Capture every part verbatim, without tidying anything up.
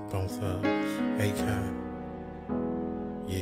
Bone Thugs, Akon, yeah.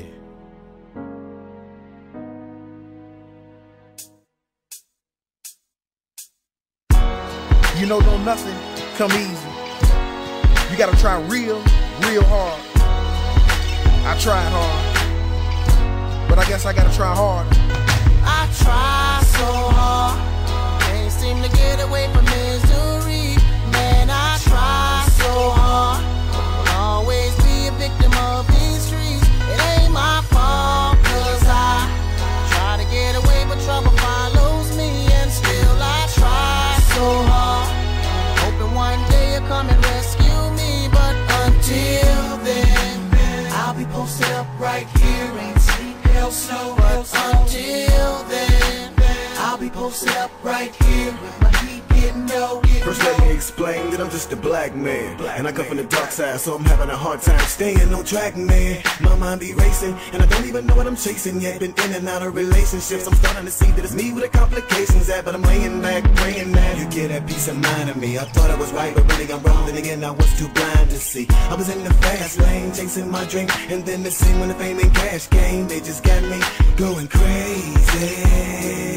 You know, don't nothing come easy. You gotta try real, real hard. I tried hard, but I guess I gotta try harder. I try so hard, can't seem to get away from misery. Man, I try so hard, will always be a victim of these streets. It ain't my fault, cause I try to get away, but trouble follows me. And still I try so hard, hoping one day you'll come and rescue me. But until then, I'll be posted up right here, ain't sleep, hell, snow. But until then, I'll be posted up right here with my heat getting low. First let me explain that I'm just a black man, and I come from the dark side, so I'm having a hard time staying on track, man. My mind be racing, and I don't even know what I'm chasing yet. Been in and out of relationships, I'm starting to see that it's me with the complications at. But I'm laying back, praying that you get that peace of mind of me. I thought I was right, but really I'm wrong. Then again, I was too blind to see. I was in the fast lane, chasing my dream, and then the scene when the fame and cash came, they just got me going crazy.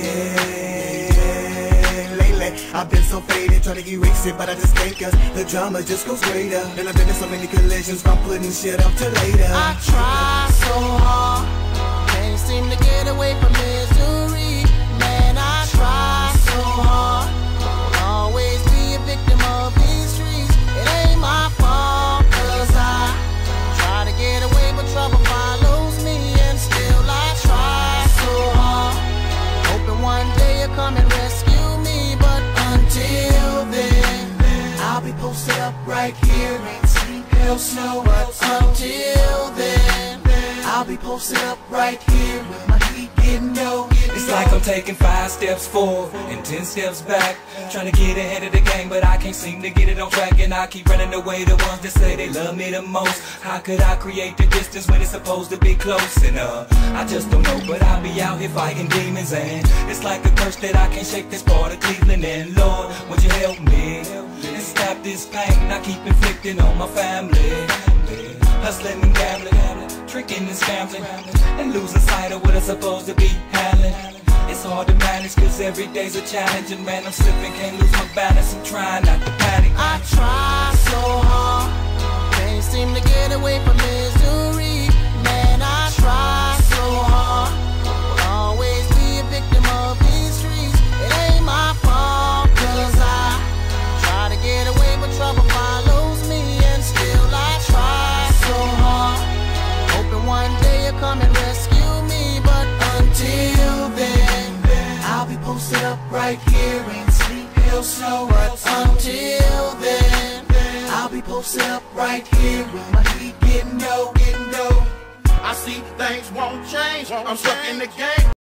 I've been so faded, trying to erase it, but I just can't, cause the drama just goes greater. And I've been in so many collisions from putting shit up to later. I try so hard, can't seem to get away from misery. Man, I try so hard, will always be a victim of these streets. It ain't my fault, cause I try to get away, but trouble follows me. And still I try so hard, hoping one day you'll come and rescue me. But until then, I'll be posted up right here, ain't sleep, hell, snow. But until then, I'll be posted up right here with my heat getting low. It's like I'm taking five steps forward and ten steps back, trying to get ahead of the game, but I can't seem to get it on track. And I keep running away the ones that say they love me the most. How could I create the distance when it's supposed to be close? And uh, I just don't know, but I'll be out here fighting demons. And it's like a curse that I can't shake, this part of Cleveland. And Lord, would you help me and stop this pain I keep inflicting on my family? Hustling and gambling, tricking and scambling, and losing sight of what I'm supposed to be handling. It's hard to manage, cause every day's a challenge. And man, I'm slipping, can't lose my balance, I'm trying not to panic. I try so hard, can't seem to get away from misery. Man, I try so hard, will always be a victim of these streets. It ain't my fault, cause I try to get away, but trouble follows me. And still I try so hard, hoping one day you'll come and rescue me. But until then, I'll be posted up right here, ain't sleep, hell, snow. But until then, I'll be posted up right here with my heat getting low, getting low. I see things won't change. I'm stuck in the game.